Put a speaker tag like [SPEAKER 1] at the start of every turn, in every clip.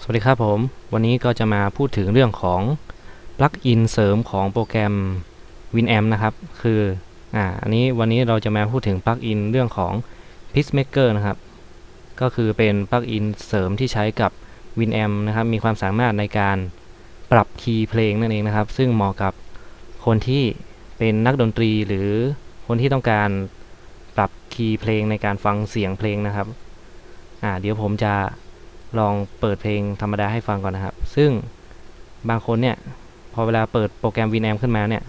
[SPEAKER 1] วัสดีครับผมวันนี้ก็จะมาพูดถึงเรื่องของปลั๊กอินเสริมของโปรแกรม Winamp นะครับคือวันนี้เราจะมาพูดถึงปลั๊กอินเรื่องของ Pitchmaker นะครับก็คือเป็นปลั๊กอินเสริมที่ใช้กับ Winamp นะครับมีความสามารถในการปรับคีย์เพลงนั่นเองนะครับซึ่งเหมาะกับคนที่เป็นนักดนตรีหรือคนที่ต้องการปรับคีย์เพลงในการฟังเสียงเพลงนะครับเดี๋ยวผมจะลองเปิดเพลงธรรมดาให้ฟังก่อนนะครับซึ่งบางคนเนี่ยพอเวลาเปิดโปรแกรม Winamp ขึ้นมาเนี่ย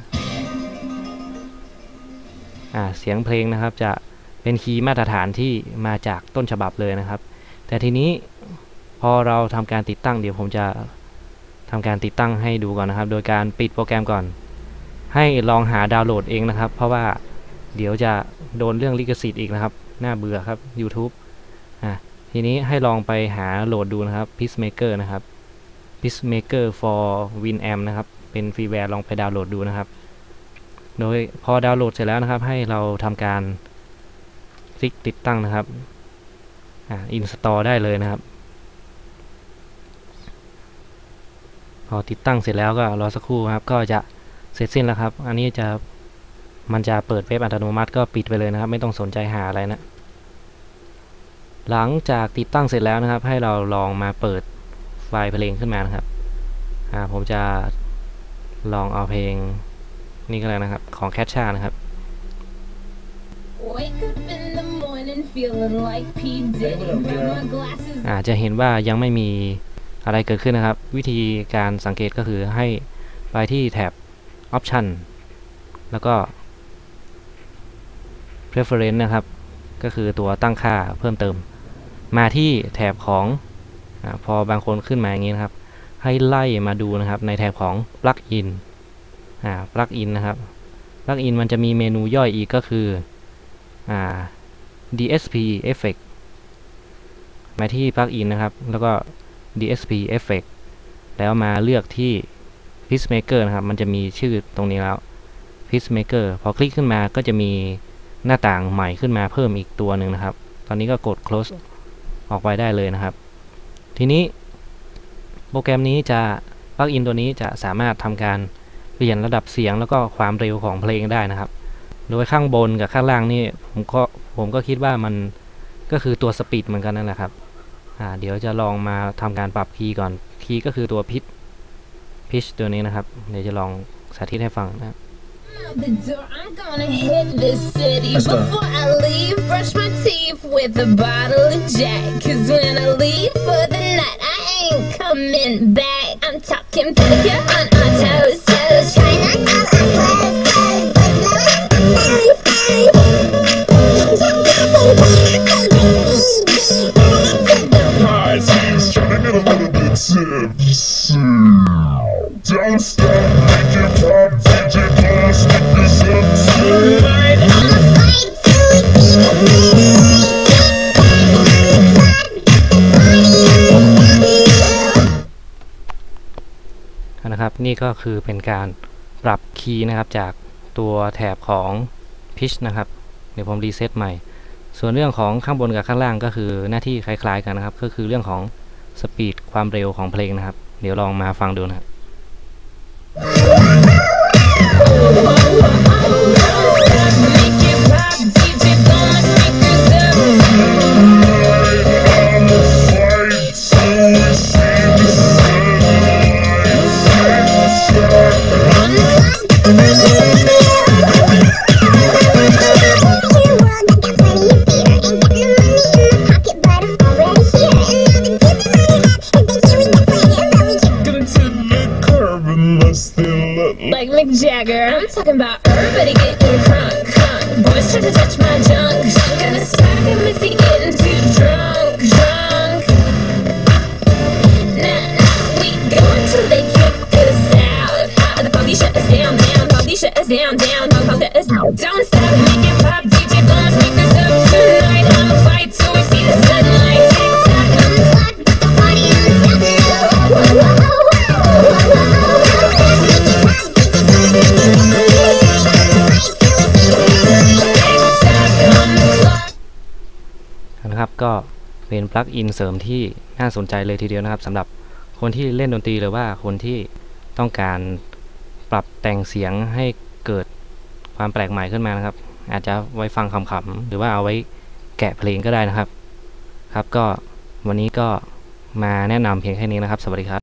[SPEAKER 1] เสียงเพลงนะครับจะเป็นคีย์มาตรฐานที่มาจากต้นฉบับเลยนะครับแต่ทีนี้พอเราทำการติดตั้งเดี๋ยวผมจะทำการติดตั้งให้ดูก่อนนะครับโดยการปิดโปรแกรมก่อนให้ลองหาดาวน์โหลดเองนะครับเพราะว่าเดี๋ยวจะโดนเรื่องลิขสิทธิ์อีกนะครับน่าเบื่อครับ YouTube ทีนี้ให้ลองไปหาโหลดดูนะครับ Pitchmaker นะครับ Pitchmaker for Winamp นะครับเป็นฟรีแวร์ลองไปดาวน์โหลดดูนะครับโดยพอดาวน์โหลดเสร็จแล้วนะครับให้เราทำการคลิกติดตั้งนะครับinstall ได้เลยนะครับพอติดตั้งเสร็จแล้วก็รอสักครู่ครับก็จะเสร็จสิ้นแล้วครับอันนี้มันจะเปิดเว็บอัตโนมัติก็ปิดไปเลยนะครับไม่ต้องสนใจหาอะไรนะหลังจากติดตั้งเสร็จแล้วนะครับให้เราลองมาเปิดไฟล์เพลงขึ้นมานะครับผมจะลองเอาเพลงนี่ก็แล้วนะครับของแคชชานะครับจะเห็นว่ายังไม่มีอะไรเกิดขึ้นนะครับวิธีการสังเกตก็คือให้ไปที่แท็บ Option แล้วก็ Preference นะครับก็คือตัวตั้งค่าเพิ่มเติมมาที่แถบของพอบางคนขึ้นมาอย่างนี้นะครับให้ไล่มาดูนะครับในแถบของ Plugin Plugin นะครับ Plugin มันจะมีเมนูย่อยอีกก็คือDSP Effect มาที่ Plugin นะครับแล้วก็ DSP Effect แล้วมาเลือกที่ Pitchmaker นะครับมันจะมีชื่อตรงนี้แล้ว Pitchmaker พอคลิกขึ้นมาก็จะมีหน้าต่างใหม่ขึ้นมาเพิ่มอีกตัวหนึ่งนะครับตอนนี้ก็กด close ออกไปได้เลยนะครับทีนี้โปรแกรมนี้จะปลั๊กอินตัวนี้จะสามารถทำการเปลี่ยนระดับเสียงแล้วก็ความเร็วของเพลงได้นะครับโดยข้างบนกับข้างล่างนี่ผมก็คิดว่ามันก็คือตัวสปีดเหมือนกันนั่นแหละครับเดี๋ยวจะลองมาทำการปรับคีย์ก่อนคีย์ก็คือตัวpitch ตัวนี้นะครับเดี๋ยวจะลองสาธิตให้ฟังนะครับ
[SPEAKER 2] The door, I'm gonna hit this city. Before I leave, brush my teeth with a bottle of Jack. Cause when I leave for the night, I ain't coming back. I'm talking pedicure on our toes, toes. Trying on all our clothes, Don't stop, make it pop, DJ blast, make this up tonight. I'ma fight till we beat
[SPEAKER 1] it. นะครับนี่ก็คือเป็นการปรับคีย์นะครับจากตัวแถบของ Pitch นะครับเดี๋ยวผมรีเซ็ตใหม่ส่วนเรื่องของข้างบนกับข้างล่างก็คือหน้าที่คล้ายๆกันนะครับก็คือเรื่องของสปีดความเร็วของเพลงนะครับเดี๋ยวลองมาฟังดูนะครับ
[SPEAKER 2] Like Mick Jagger, I'm talking about everybody getting crunk, crunk. Boys try to touch my junk, gonna smack him if he getting too drunk, drunk. Nah, we go until they kick us out. The police shut us down, down. Police shut us down, down. Police shut us down. Don't stop, make it pop, DJ blow my speakers up tonight. I'ma fight till we see the sunlight. Tick tock on the clock, put the party on the top.
[SPEAKER 1] นะครับก็เป็นปลั๊กอินเสริมที่น่าสนใจเลยทีเดียวนะครับสำหรับคนที่เล่นดนตรีหรือว่าคนที่ต้องการปรับแต่งเสียงให้เกิดความแปลกใหม่ขึ้นมานะครับอาจจะไว้ฟังขำๆหรือว่าเอาไว้แกะเพลงก็ได้นะครับครับก็วันนี้ก็มาแนะนำเพียงแค่นี้นะครับสวัสดีครับ